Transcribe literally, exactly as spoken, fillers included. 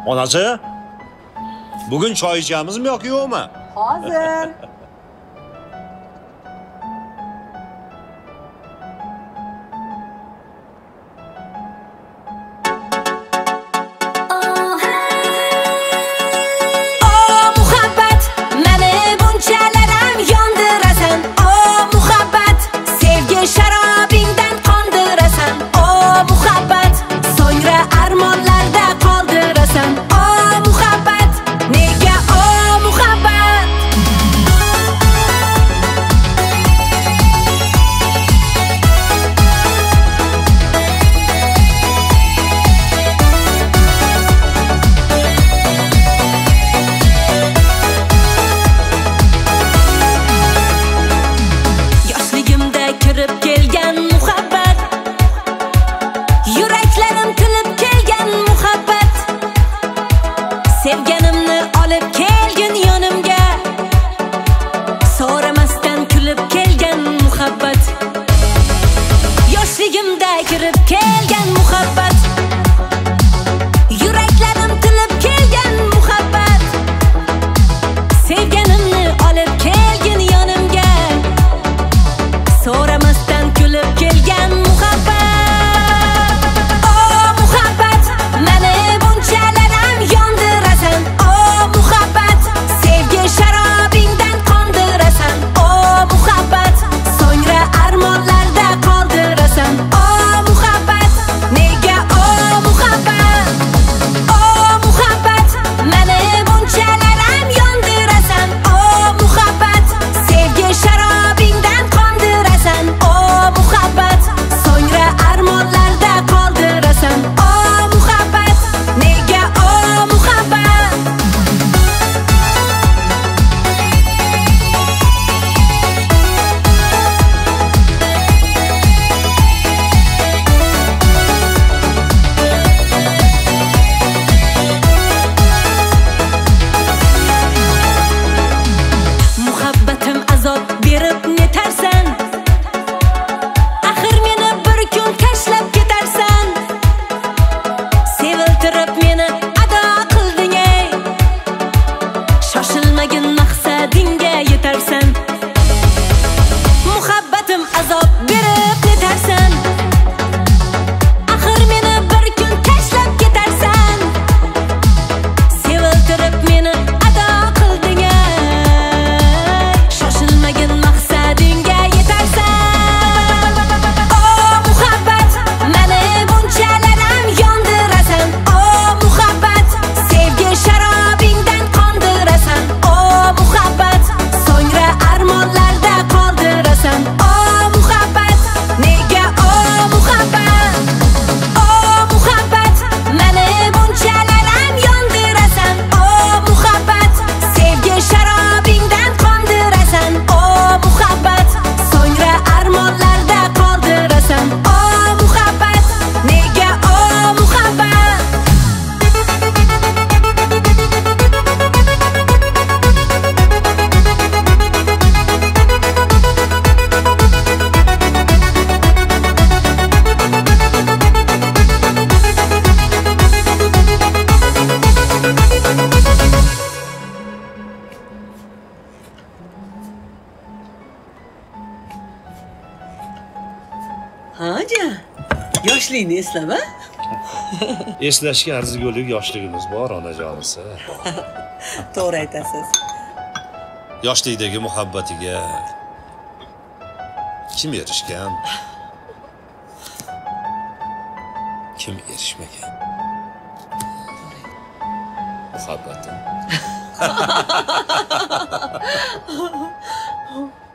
Onası, bugün çay içeceğimiz mi yok yok mu? Hazır. Sevganimni olib kelgin yonimga, so'ramasdan kulib kelgan muhabbat. Yoshligimda kirib kelgan muhabbat. Yuraklarim tilib kelgan muhabbat. Sevganimni olib kelgin yonimga, so'ramasdan kulib kelgan muhabbat. Haja, yoshlikni eslama. Eslashga arzigulik yoshligimiz bor onajonisi. To'g'ri aytasiz. Yoshlikdagi muhabbatiga kim erishgan? Kim erishmagan? Muhabbatim.